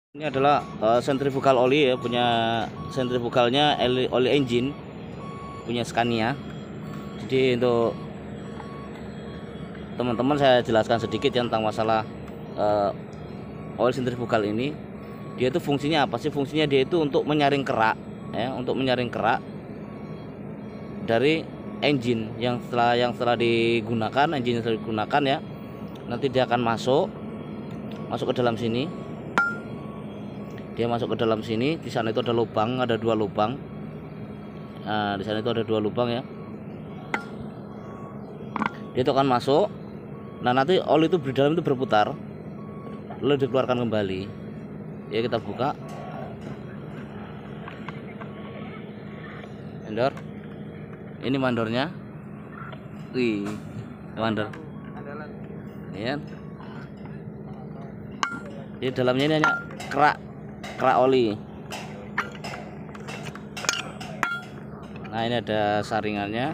Ini adalah centrifugal oli ya, punya centrifugalnya oli engine punya Scania. Jadi untuk teman-teman saya jelaskan sedikit ya tentang masalah oil centrifugal ini. Dia itu fungsinya apa sih? Fungsinya dia itu untuk menyaring kerak ya, untuk menyaring kerak dari engine yang setelah digunakan, engine yang setelah digunakan ya. Nanti dia akan masuk ke dalam sini. Dia masuk ke dalam sini. Di sana itu ada lubang, ada 2 lubang. Nah, di sana itu ada 2 lubang ya. Dia itu akan masuk. Nah, nanti oli itu di dalam itu berputar, lalu dikeluarkan kembali. Ya, kita buka. Mandor. Ini mandornya. Wih, mandor. Ya. Di dalamnya ini hanya kerak oli. Nah, ini ada saringannya.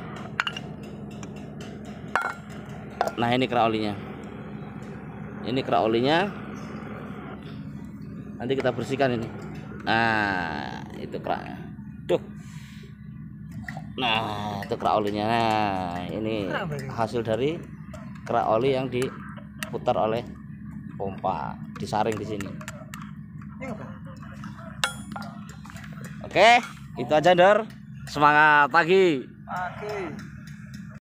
Nah, ini kerak olinya. Ini kerak olinya. Nanti kita bersihkan ini. Nah, itu keraknya. Tuh. Nah, itu kerak olinya. Nah, ini hasil dari kerak oli yang diputar oleh pompa, disaring di sini. Oke, itu aja, Dor. Semangat pagi.